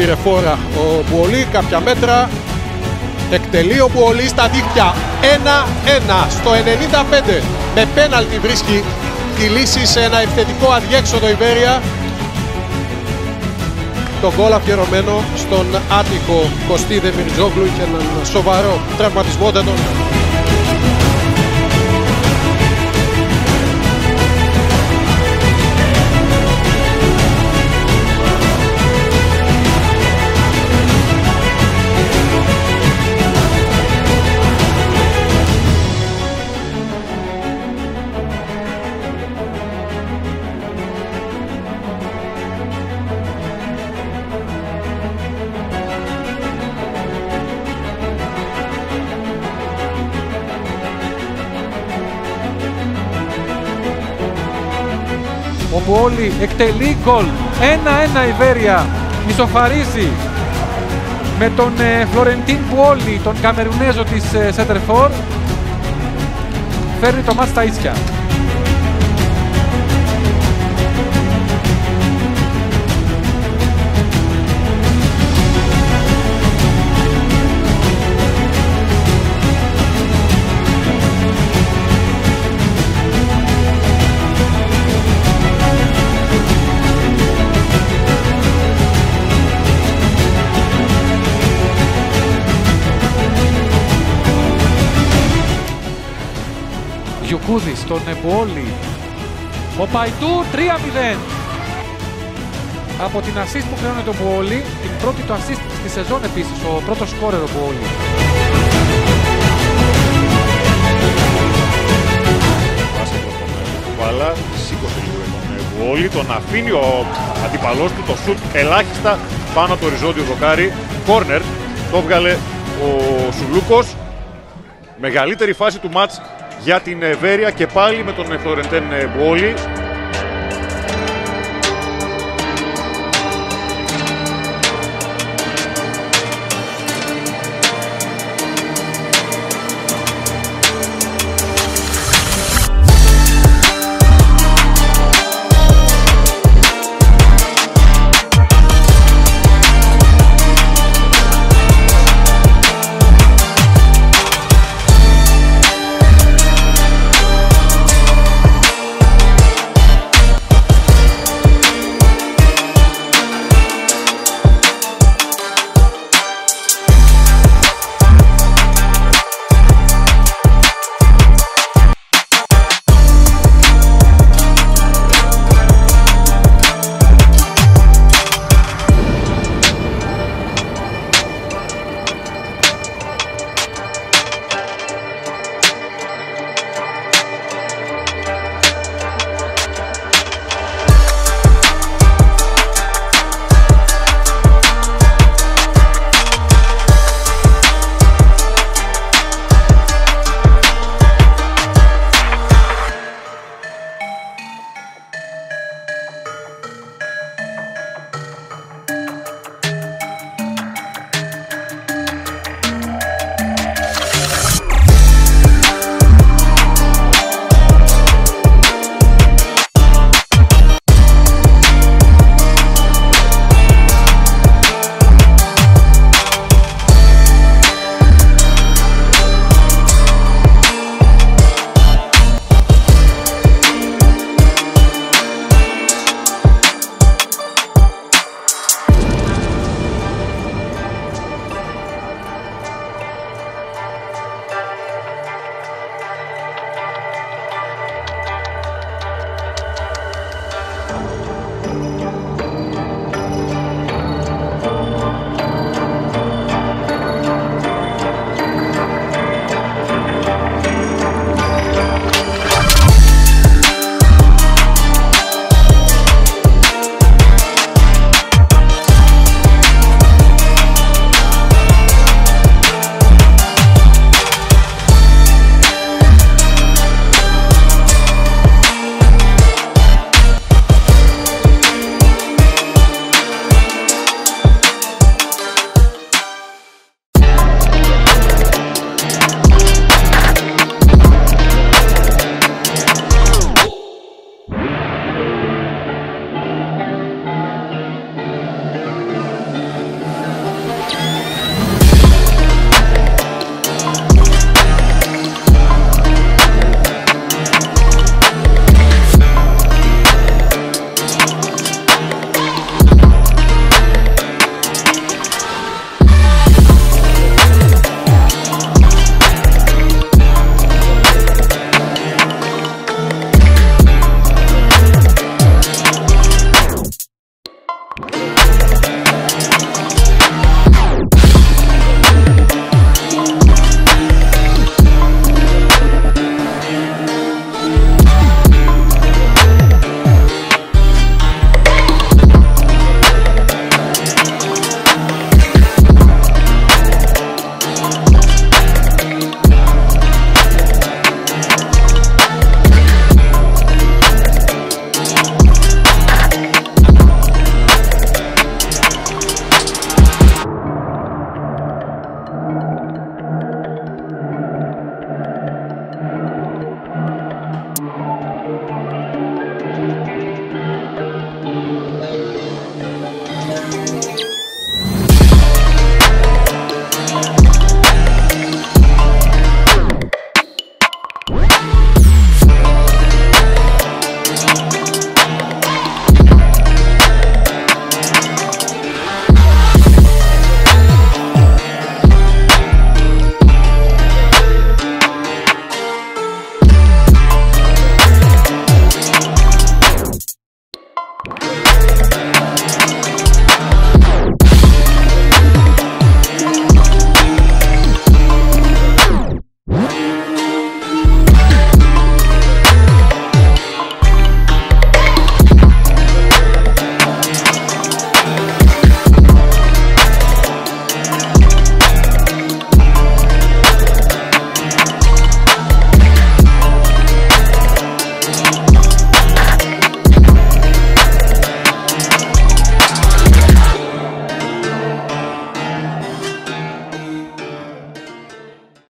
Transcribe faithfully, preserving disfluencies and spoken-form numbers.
πήρε φόρα ο Μπουολί, κάποια μέτρα. Εκτελεί ο Μπουολί στα δίχτυα. ένα ένα στο ενενήντα πέντε. Με πέναλτι βρίσκει τη λύση σε ένα επιθετικό αδιέξοδο η Βέρεια. Το γκολ αφιερωμένο στον άτυχο Κωστή Δεμιρτζόγλου και έναν σοβαρό τραυματισμό δεν τον. Ο Μπουόλι εκτελεί γκολ. ένα ένα η Βέρεια ισοφαρίζει με τον ε, Φλωρεντίν Μπουόλι, τον Καμερουνέζο της ε, Σέντερφορ. Φέρνει το μάτς στα ίσια. Γιουκούδης, τον Μπουόλι. Ο Παϊτού τρία μηδέν. Από την assist που χρεώνει τον Μπουόλι, την πρώτη του assist στη σεζόν επίσης, ο πρώτος σκόρερ ο Μπουόλι. Πάσε από τον Κουβάλα, σήκωσε λίγο τον Μπουόλι, τον αφήνει ο αντιπαλός του το σουτ ελάχιστα πάνω από το οριζόντιο δοκάρι. Κόρνερ, το έβγαλε ο Σουλούκος. Μεγαλύτερη φάση του μάτς για την Βέρεια και πάλι με τον Φλωρεντίν Μπουόλι.